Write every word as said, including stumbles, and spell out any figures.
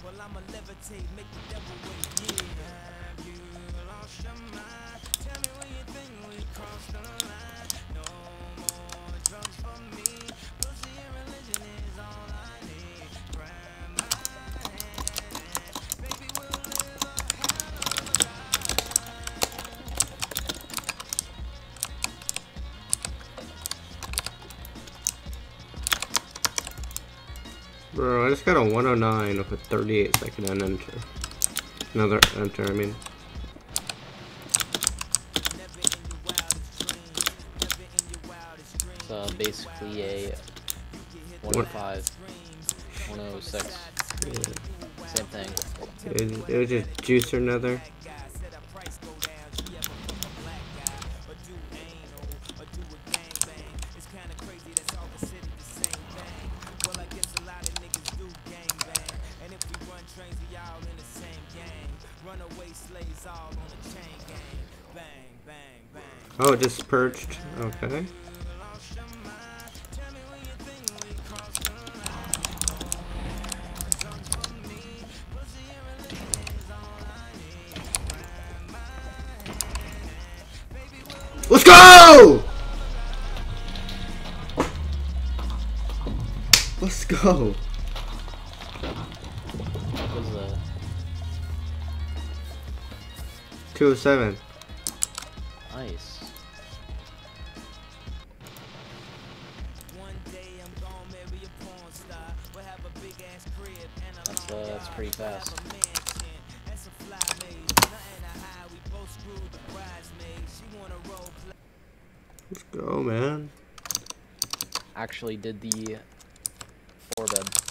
Bro, I just got a one oh nine with a thirty-eight second and enter. Another enter, I mean. It's uh, basically a one oh five, one oh six. Yeah. Same thing. It, it was just juice or another. Oh, it just purged. Okay. Let's go! Let's go. What was the two oh seven. Nice. That's uh, that's pretty fast. Let's go, man. Actually did the four bed.